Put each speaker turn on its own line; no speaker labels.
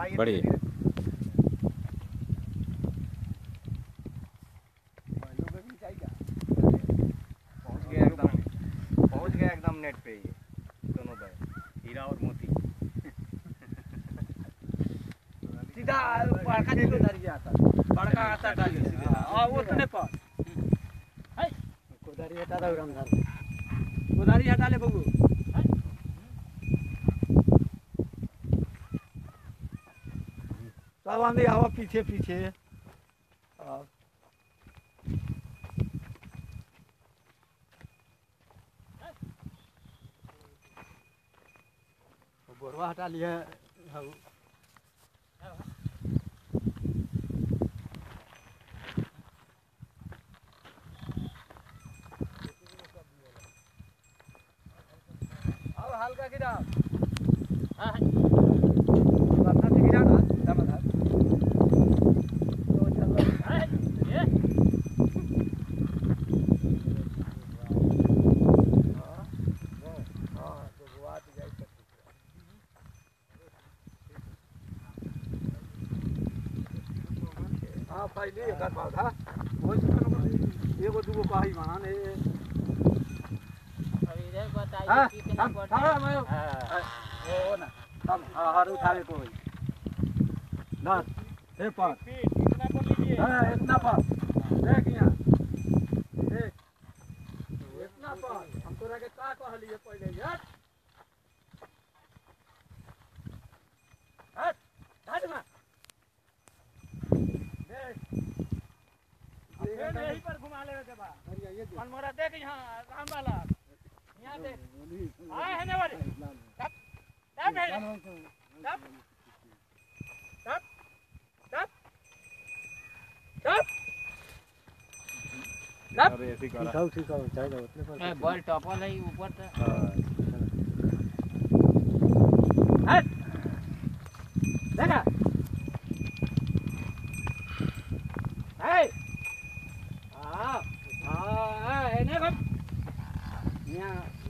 बड़ी
पहुंच गया एकदम नेट पे ये दोनों बैग हीरा और मोती
सीधा बड़का जी को धर गया था बड़का आता था हां वो उतने पर है कोदारी हटा दो रामधार कोदारी हटा ले बबू सब आंधी आवा पीछे पीछे बोरवा हटा लिया हल्का गिरा हां अपना से गिरा ना दामदार तो चलो है ये हां तो गुआ तो जाई सकती हां पहले एक बार था वो एगो दूगो कही मान ए
बताइए कितना पड़ता है
ओ ना सब हर उठावे को होई ना हे पर
कितना पर लीजिए
हां इतना पर देख यहां देख इतना पर हम तोरा के का कहलिए पहले यार हट हट ना देख यही पर घुमा लेवे के बा मनमोरा देख यहां राम वाला यहाँ देख आए है ना वाले तब तब है तब तब तब तब तब
अरे ऐसे करा
ठीक है चाहिए उतने पर
बॉल टॉपर है ऊपर से
हट देखा है हां हां है ना कब यहाँ